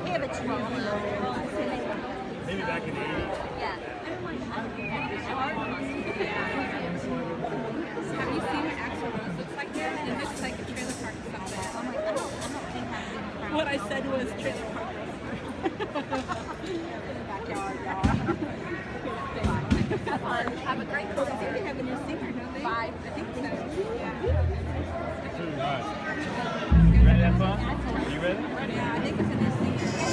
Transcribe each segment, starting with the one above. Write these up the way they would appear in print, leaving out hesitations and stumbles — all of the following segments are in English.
Yeah, but you won't. Maybe back in the 80s. Yeah. Have you seen what Axl Rose looks like here? It looks like a trailer park somewhere. I'm like, I don't think I'm What I said was trailer park. backyard, y'all. Have fun. Have a great They concert. have a new singer, don't they? Bye. I think so. Alright. You ready to have fun? You ready? Yeah, I think it's a new singer.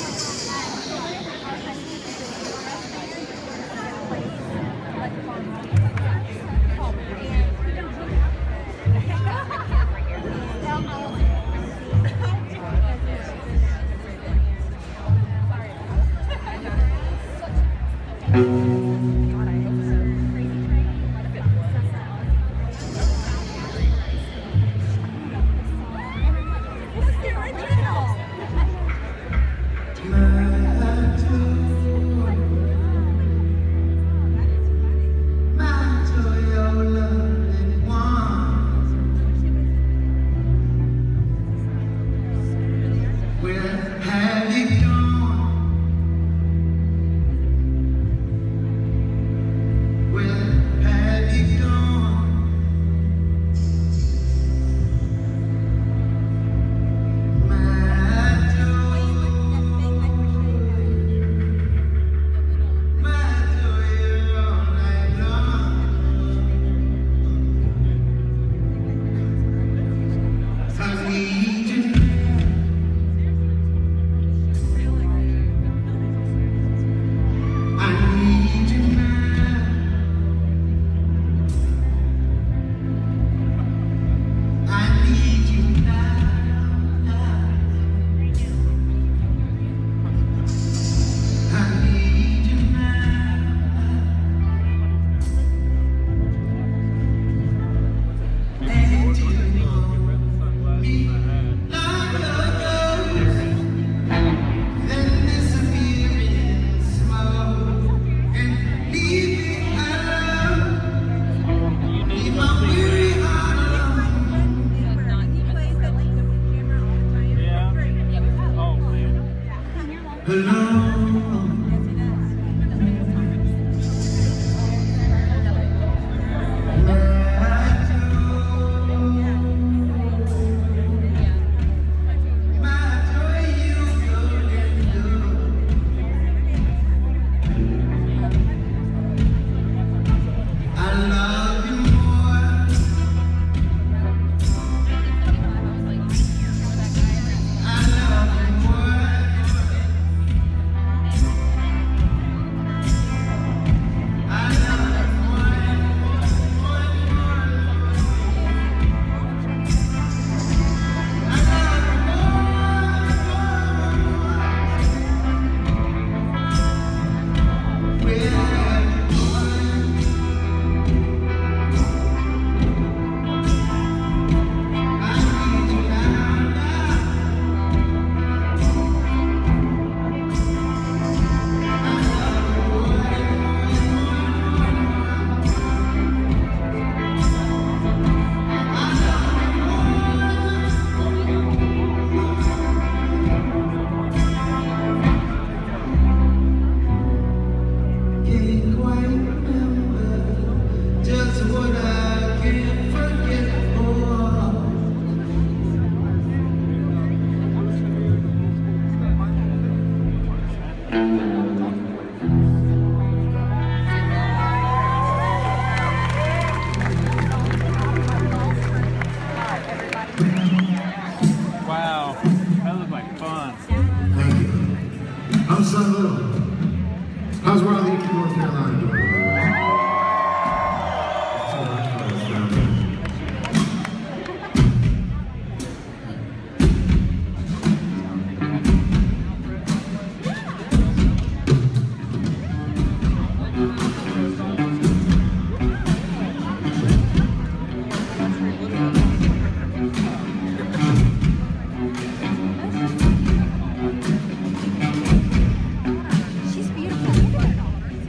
Wow, that looked like fun. Thank you. I'm Son Little. How's Raleigh, North Carolina doing? She's beautiful.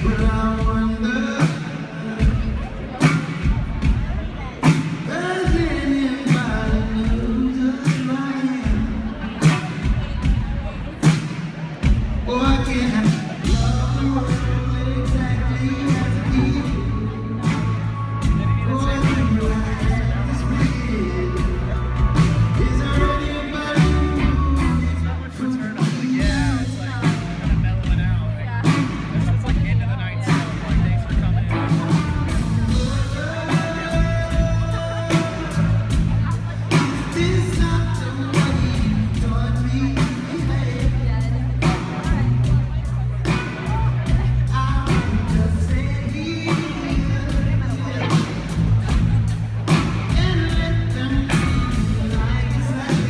But I wonder, does anybody know just who I am? Oh, I can't love the world exactly as it is. Oh, I think you have this big. Is there anybody who Yeah, it's like kind of mellowing out. It's like end of the night stuff. Like thanks for coming in. is not the way you taught me? I'm just saying, and let them feel like it's like.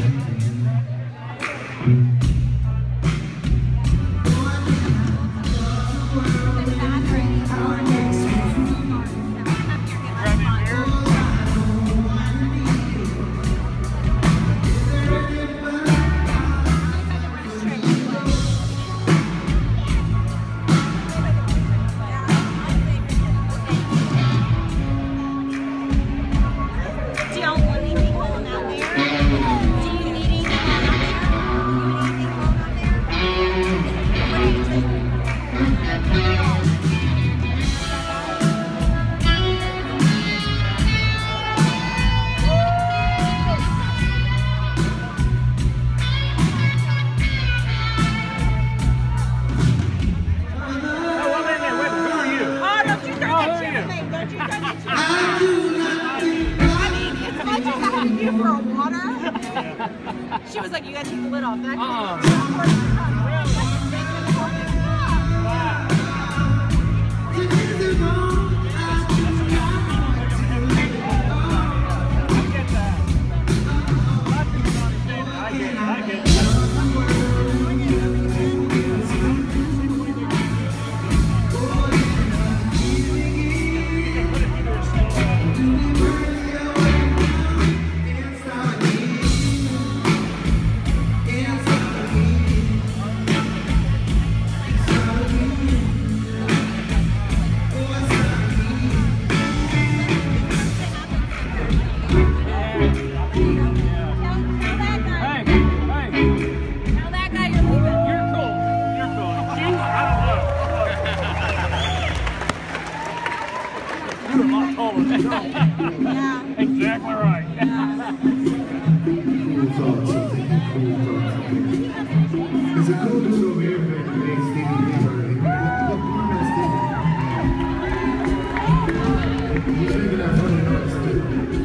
Do y'all want anything going out there? Do you need anything going out there? Do you need anything going out there? Oh, wait a minute. Who are you? Oh, don't you turn that shit to me. Don't you turn that shit to me. I do not think I mean, as much as I had you for a water, she was like, you gotta take the lid off. And I it is wrong. I do not want to live. I get that. A lot of people don't understand that. I get it. I get it. You can put it through their slow. Hey, Tell that guy you're leaving. you're cool. You're cool. You, I don't know. You're a lot taller. Yeah. Exactly right. Cool thoughts, I'm thinking cool thoughts. There's a cool dude over here named Stevie Bieber. Look, Stevie. He's making that funny noise too.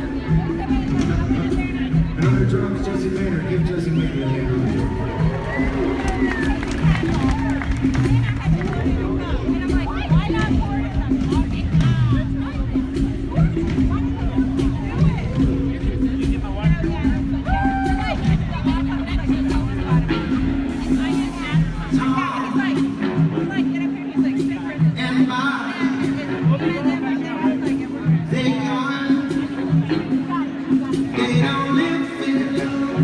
And on the drums, Jesse Maynard. Give Jesse Maynard a hand on the drum. And I'm like, why not more? And by they gone, they don't live in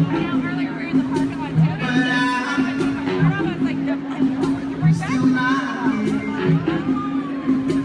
but I'm still not here.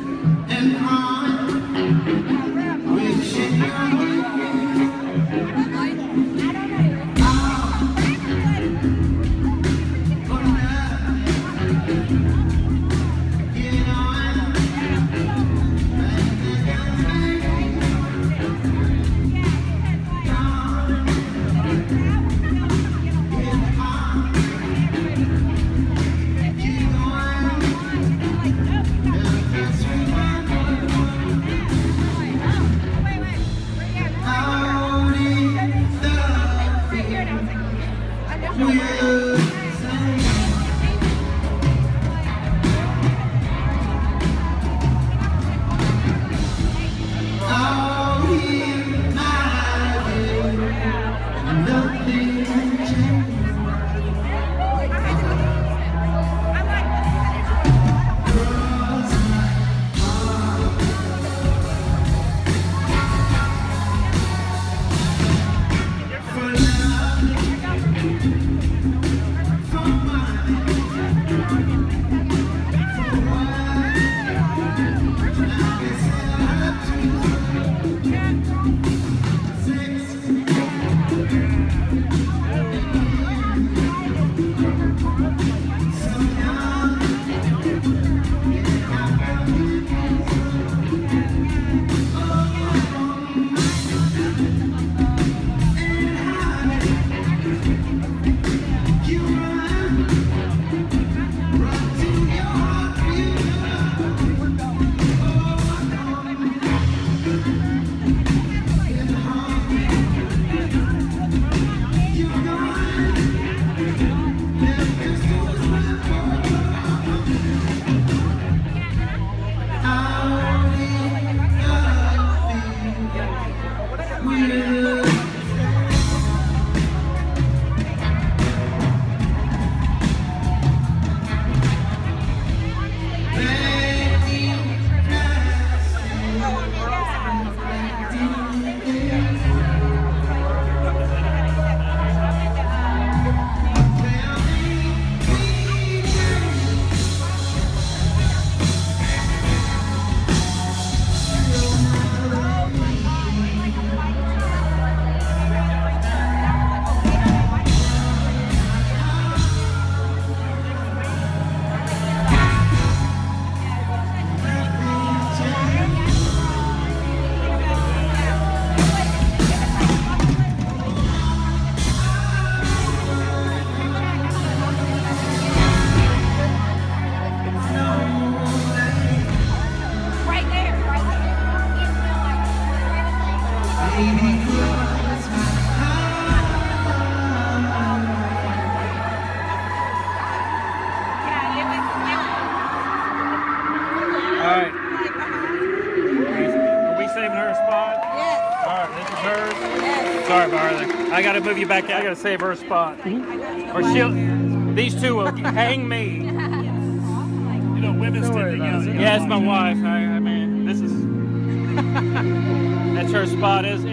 right. Are we saving her a spot? Yes. All right, this is hers. Yes. Sorry, Barley. I got to move you back. I got to save her a spot. Or these two will hang me. You know, women stick together. Yeah, it's my wife. I mean, this is. That's her spot. I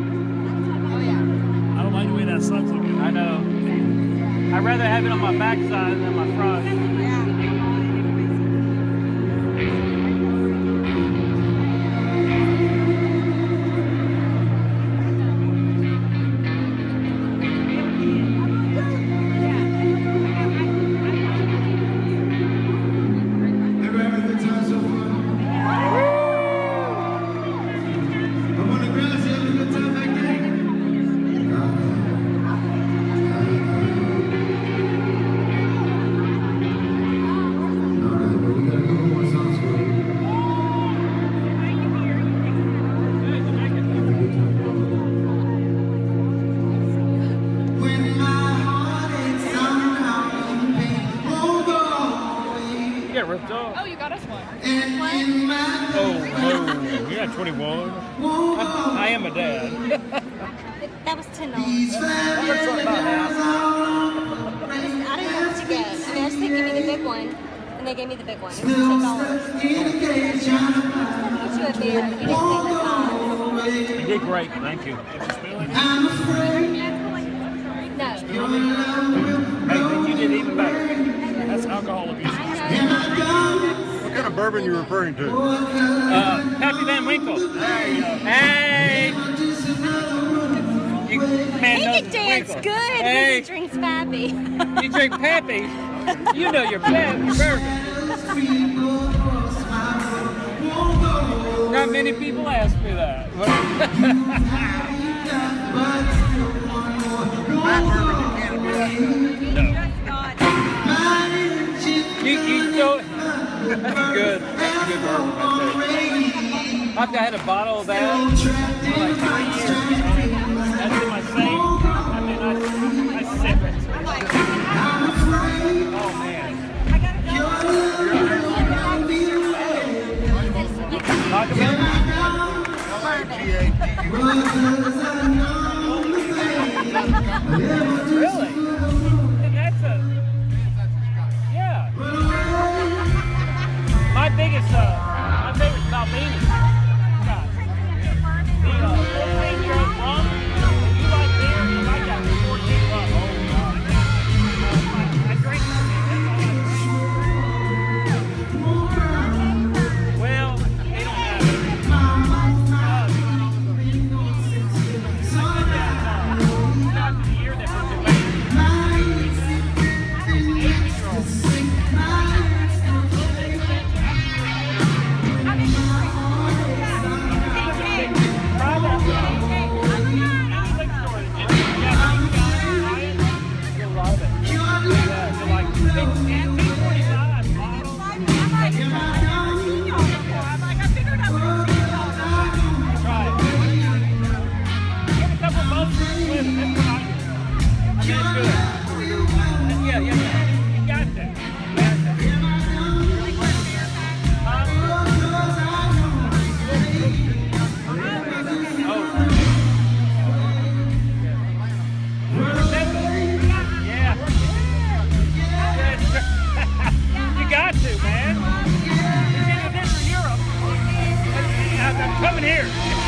don't like the way that sun's looking. I know. I'd rather have it on my backside than my front. Everybody having a good time so far? I'm on the ground, so you having a good time back there? Alright, well, we got a couple more songs for you. Have a good time, bro. When my heart is somehow in pain, won't go away. You got ripped off. Oh, you got us one. Oh, you got 21. I am a dad. That was $10. I'm gonna talk about half. I didn't know what to get. I mean, I just said give me the big one, and they gave me the big one. It was $10. I get you a beer, but you didn't say the size. You did great. Thank you. No. Hey, you did even better. That's alcohol abuse. I know. What kind of bourbon are you referring to? Pappy Van Winkle. Hey! You, man, He knows can dance Winkle. good when Hey, he drinks Pappy. you drink Pappy. You know your bourbon. Not many people ask me that. No. You don't. That's good. That's a good bourbon right there. I've had a bottle of that for like 3 years. That's in my safe. I mean, I sip it. Oh man. Talk about it. Really? And that's a. Yeah. My favorite Balvenie. The 14-year-old rum. You like beer? You like that 14 rum? Oh God. I drink. Well, they don't have it. After the year they put it away. Coming here.